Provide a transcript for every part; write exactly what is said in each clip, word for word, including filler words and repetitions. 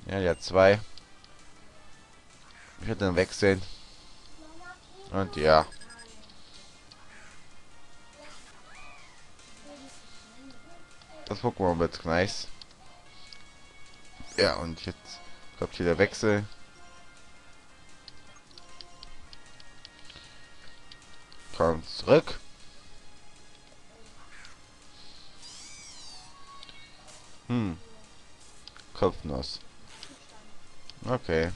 Ja, ja, zwei. Ich werde dann wechseln. Und ja. Das Pokémon wird nice. Ja, und jetzt kommt hier der Wechsel. Kommt zurück. Hm. Kopfnuss. Okay.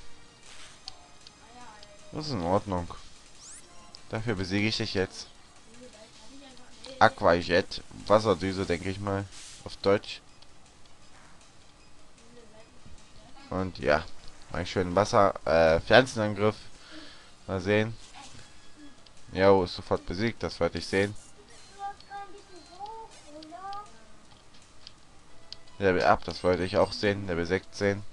Das ist in Ordnung. Dafür besiege ich dich jetzt. Aquajet. Wasserdüse, denke ich mal. Auf Deutsch. Und ja. Einen schönen Wasser. Äh, Pflanzenangriff. Mal sehen. Jo, ist sofort besiegt. Das wollte ich sehen. Level ab. Das wollte ich auch sehen. Level sechzehn.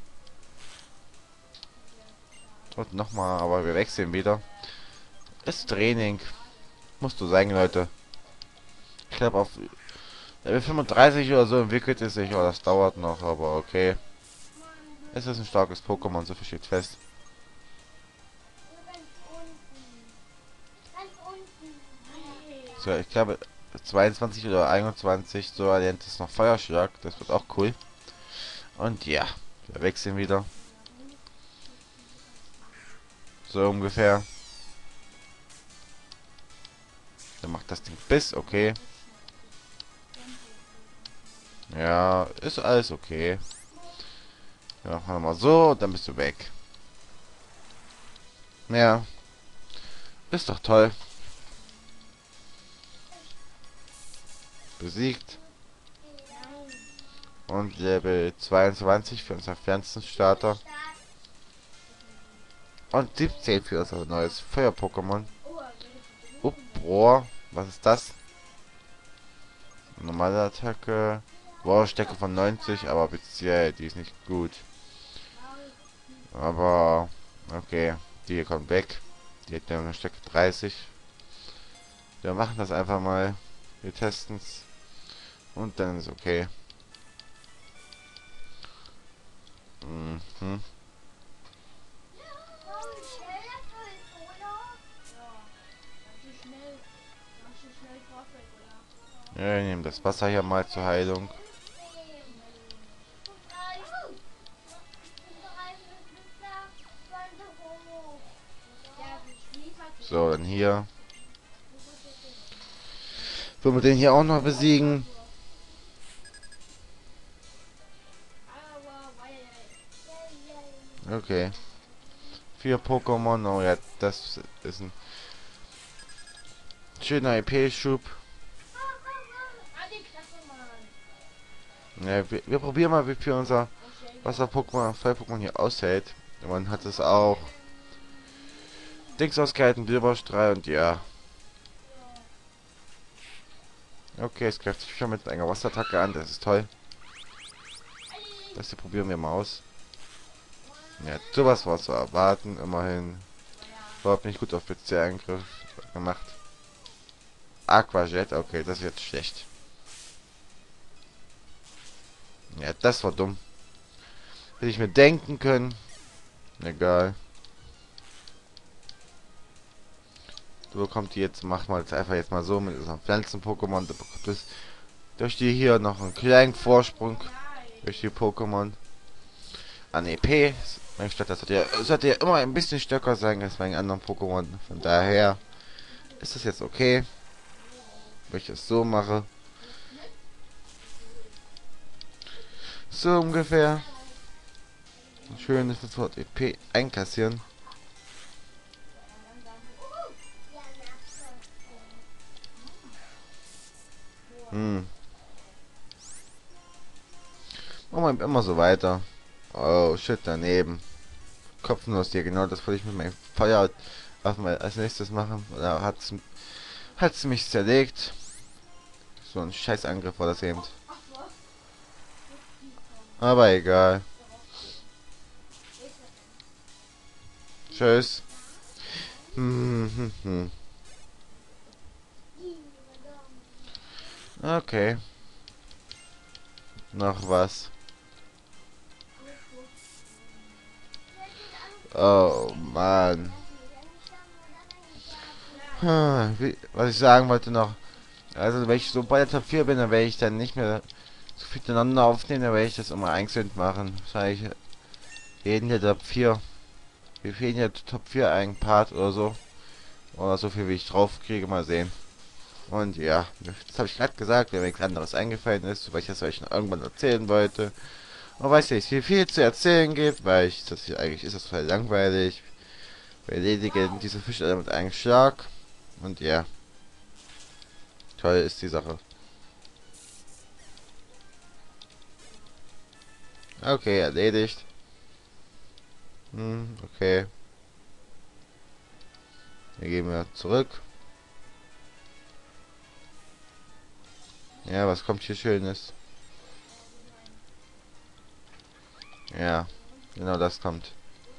Und nochmal. Aber wir wechseln wieder. Ist Training. Musst du sagen, Leute. Ich glaube auf Level fünfunddreißig oder so entwickelt es sich. Oh, das dauert noch. Aber okay. Es ist ein starkes Pokémon. So viel steht fest. So, ich glaube zweiundzwanzig oder einundzwanzig, so erlernt es noch Feuerschlag. Das wird auch cool. Und ja, wir wechseln wieder. So ungefähr. Dann macht das Ding Biss, okay. Ja, ist alles okay. Ja, machen wir mal so, dann bist du weg. Ja, ist doch toll. Besiegt. Und Level zweiundzwanzig für unser Pflanzenstarter. Und siebzehn für unser neues Feuer-Pokémon. Oh, boah, was ist das? Normale Attacke. Boah, Stärke von neunzig, aber speziell, die ist nicht gut. Aber, okay, die hier kommt weg. Die hat ja eine Stärke dreißig. Wir machen das einfach mal. Wir testen es. Und dann ist okay. Mhm. Ja, wir nehmen das Wasser hier mal zur Heilung. So, dann hier. Wollen wir den hier auch noch besiegen? Okay. Vier Pokémon. Oh ja, das ist ein schöner E P-Schub. Ja, wir, wir probieren mal, wie viel unser Wasser-Pokémon, Feuer-Pokémon hier aushält. Man hat es auch Dings ausgehalten, Silberstrahl und ja. Okay, es greift sich schon mit einer Wasserattacke an, das ist toll. Das hier probieren wir mal aus. Ja, sowas war zu erwarten, immerhin. Überhaupt nicht gut auf Spezialangriff gemacht. Aquajet, okay, das ist jetzt schlecht. Ja, das war dumm. Hätte ich mir denken können. Egal. Du bekommst die jetzt, machen wir jetzt einfach jetzt mal so mit unserem Pflanzen-Pokémon. Du bekommst durch die hier noch einen kleinen Vorsprung. Durch die Pokémon. An E P. Mein Stadt, das sollte ja, sollte ja immer ein bisschen stärker sein als bei den anderen Pokémon. Von daher ist das jetzt okay. Wenn ich das so mache. So ungefähr. Schön fünfhundert E P einkassieren. Hm. Machen wir immer so weiter. Oh, shit, daneben. Kopfnuss hier, genau das wollte ich mit meinem Feuer auf mal als nächstes machen. Da hat's, hat's mich zerlegt. So ein Scheißangriff war das eben. Aber egal. Tschüss. Hm, hm, hm. Okay. Noch was. Oh Mann. Hm, wie, was ich sagen wollte noch. Also wenn ich so bei der Top vier bin, dann werde ich dann nicht mehr so viel miteinander aufnehmen, dann werde ich das immer einzeln machen. Wahrscheinlich jeden der Top vier. Wir fehlen ja Top vier ein Part oder so. Oder so viel wie ich drauf kriege, mal sehen. Und ja, das habe ich gerade gesagt, wenn mir nichts anderes eingefallen ist, weil ich das euch noch irgendwann erzählen wollte. Und weil es nicht viel, viel zu erzählen gibt, weil ich das hier eigentlich ist das voll langweilig. Wir erledigen diese Fische alle mit einem Schlag. Und ja, toll ist die Sache. Okay, erledigt. Hm, okay. Hier gehen wir zurück. Ja, was kommt hier Schönes? Ja, genau das kommt.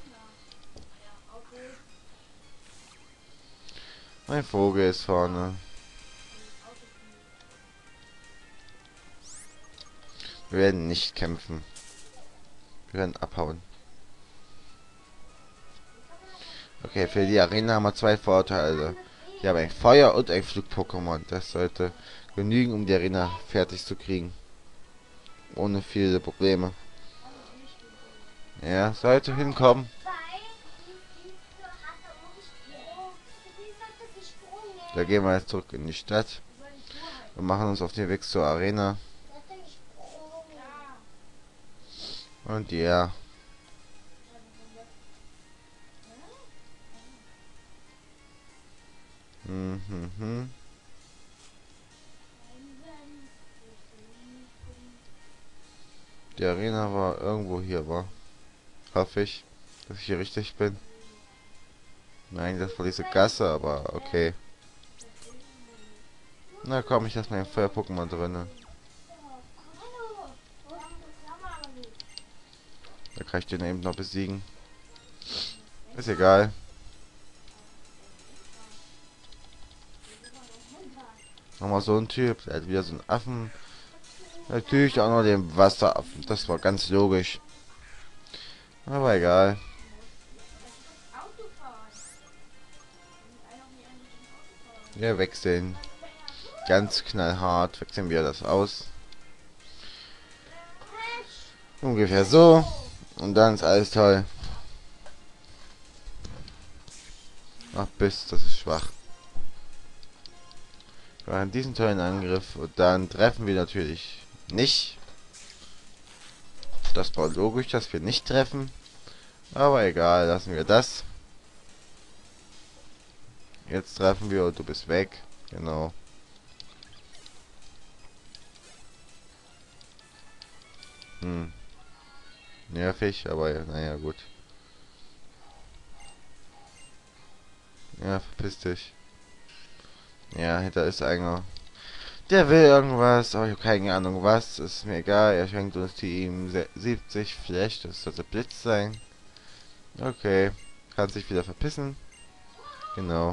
Mein Vogel ist vorne. Wir werden nicht kämpfen. Wir werden abhauen. Okay, für die Arena haben wir zwei Vorteile. Wir haben ein Feuer- und ein Flug-Pokémon. Das sollte genügen, um die Arena fertig zu kriegen. Ohne viele Probleme. Ja, sollte hinkommen. Da gehen wir jetzt zurück in die Stadt. Wir machen uns auf den Weg zur Arena. Und ja. Hm, hm, hm. Die Arena war irgendwo hier, war. Hoffe ich, dass ich hier richtig bin. Nein, das war diese Gasse, aber okay. Na komm, ich lasse mein Feuer-Pokémon drinne. Da kann ich den eben noch besiegen. Ist egal. Nochmal so ein Typ, der hat wieder so einen Affen. Natürlich auch noch den Wasseraffen. Das war ganz logisch. Aber egal. Wir wechseln. Ganz knallhart wechseln wir das aus. Ungefähr so. Und dann ist alles toll. Ach, bis, das ist schwach. Wir machen diesen tollen Angriff und dann treffen wir natürlich nicht. Das war logisch, dass wir nicht treffen. Aber egal, lassen wir das. Jetzt treffen wir und du bist weg. Genau. Hm. Nervig, aber naja, gut. Ja, verpiss dich. Ja, hinter ist einer. Der will irgendwas, aber ich habe keine Ahnung was. Ist mir egal. Er schenkt uns die ihm siebzig Flash. Das sollte Blitz sein. Okay. Kann sich wieder verpissen. Genau.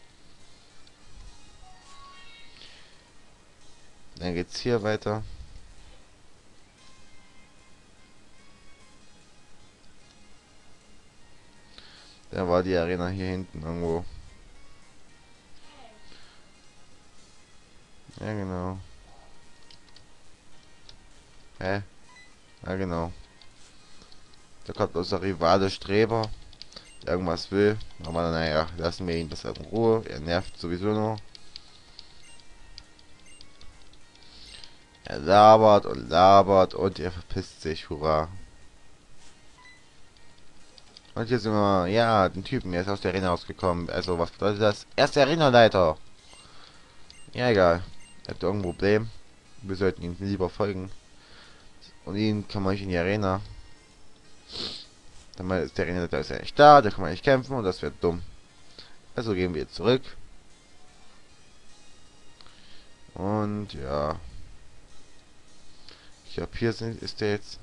Dann geht's hier weiter. Da war die Arena hier hinten irgendwo. Ja, genau. Hä? Ja, genau. Da kommt unser Rivale Streber, der irgendwas will. Aber naja, lassen wir ihn besser in Ruhe. Er nervt sowieso nur. Er labert und labert und er verpisst sich. Hurra. Und hier sind wir, ja, den Typen, er ist aus der Arena rausgekommen. Also, was bedeutet das? Er ist der Arenaleiter. Ja, egal. Er hat irgendein Problem. Wir sollten ihm lieber folgen. Und ihn kann man nicht in die Arena. Dann ist der Arenaleiter ist ja nicht da, da kann man nicht kämpfen und das wird dumm. Also gehen wir zurück. Und ja. Ich glaube, hier sind, ist der jetzt.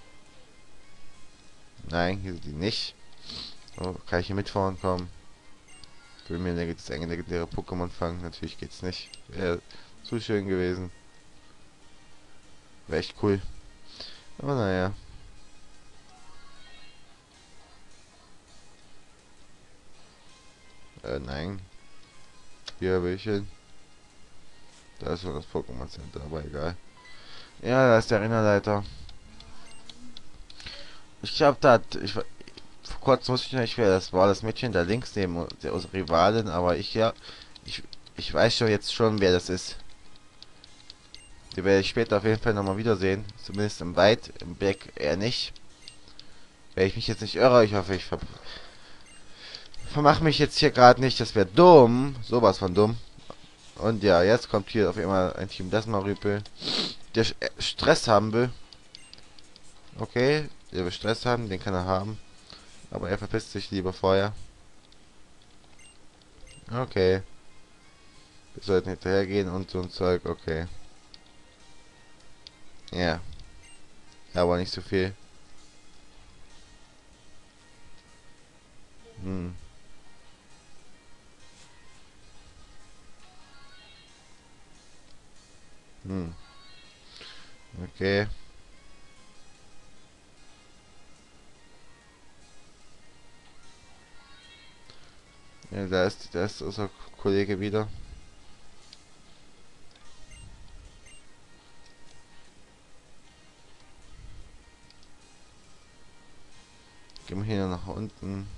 Nein, hier sind die nicht. So, kann ich hier mitfahren? Kommen. Will mir eine legendäre Pokémon fangen? Natürlich geht's nicht. Wäre zu schön gewesen. Wäre echt cool. Aber naja. Äh, nein. Hier, welchen? Da ist schon das Pokémon Center, aber egal. Ja, da ist der Rinderleiter. Ich glaube, da hat, ich, vor kurzem wusste ich nicht, wer das war, das Mädchen da links neben der Rivalin, aber ich ja, ich, ich weiß schon jetzt schon, wer das ist. Die werde ich später auf jeden Fall nochmal wiedersehen. Zumindest im Weit, im Back eher nicht. Wenn ich mich jetzt nicht irre, ich hoffe, ich ver vermache mich jetzt hier gerade nicht, das wäre dumm. Sowas von dumm. Und ja, jetzt kommt hier auf einmal ein Team Desmarüpel, der Stress haben will. Okay, der will Stress haben, den kann er haben. Aber er verpisst sich lieber vorher. Okay. Wir sollten hinterhergehen und so ein Zeug, okay. Ja. Aber nicht so viel. Hm. Hm. Okay. Ja, da ist, da ist unser Kollege wieder. Gehen wir hier nach unten.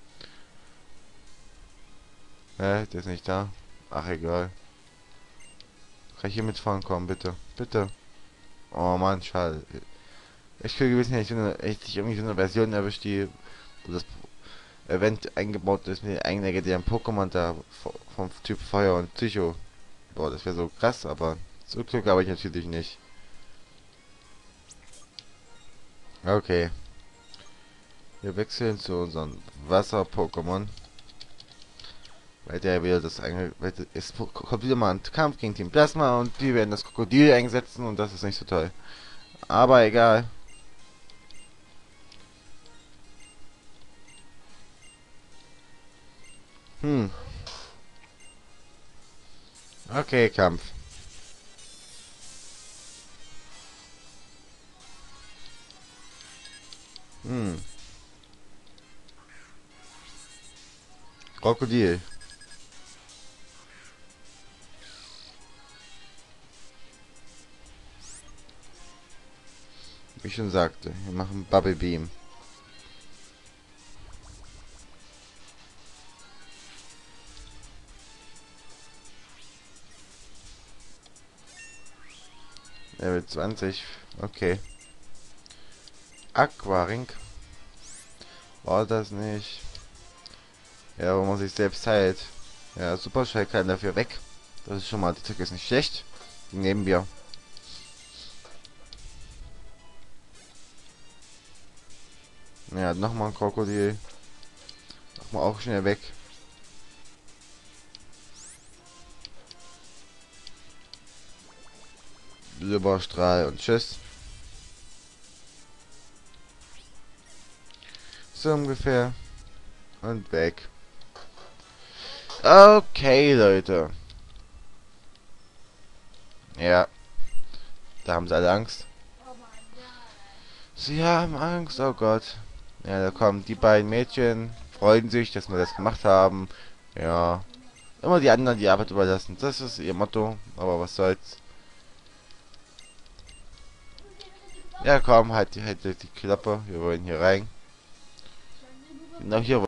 Hä, der ist nicht da. Ach, egal. Kann ich hier mitfahren kommen, bitte? Bitte. Oh Mann, schade. Ich kriege gewesen, ich finde, echt irgendwie so eine Version erwischt, die, wo das Event eingebaut ist mit den eigenen legendären Pokémon da vom Typ Feuer und Psycho. Boah, das wäre so krass, aber so Glück habe ich natürlich nicht. Okay. Wir wechseln zu unserem Wasser-Pokémon. Weil der wieder das eigene. Es kommt wieder mal ein Kampf gegen Team Plasma und die werden das Krokodil einsetzen und das ist nicht so toll. Aber egal. Hm. Okay, Kampf. Hm. Krokodil. Wie ich schon sagte, wir machen Bubble Beam. Level zwanzig. Okay. Aquaring. War das nicht? Ja, wo man sich selbst heilt. Ja, Superschall kann dafür weg. Das ist schon mal, die Trick ist nicht schlecht. Die nehmen wir. Ja, nochmal ein Krokodil. Nochmal auch schnell weg. Silberstrahl und tschüss. So ungefähr. Und weg. Okay, Leute. Ja. Da haben sie alle Angst. Sie haben Angst, oh Gott. Ja, da kommen die beiden Mädchen. Freuen sich, dass wir das gemacht haben. Ja. Immer die anderen die Arbeit überlassen. Das ist ihr Motto. Aber was soll's. Ja, komm, halt, halt die Klappe. Wir wollen hier rein. Genau hier